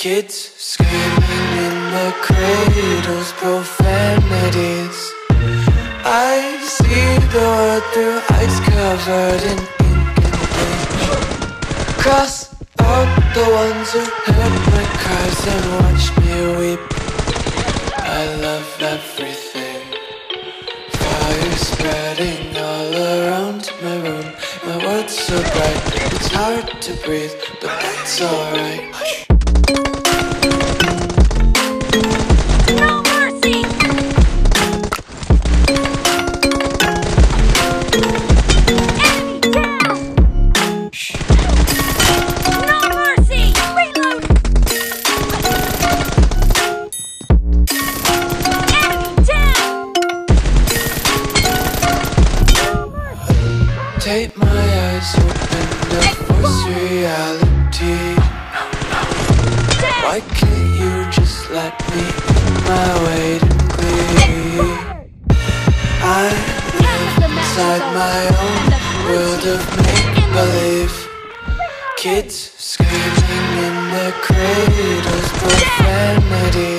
Kids screaming in their cradles, profanities. I see the world through eyes covered in ink and bleach. Cross out the ones who heard my cries and watched me weep. I love everything. Fire spreading all around my room. My world's so bright, it's hard to breathe, but that's alright. No mercy! Enemy down! Shh. No mercy! Reload! Enemy down! Take my eyes open to force reality. Why can't you just let me in my weight and glee? I live inside my own world of make-believe. Kids screaming in their cradles, profanity.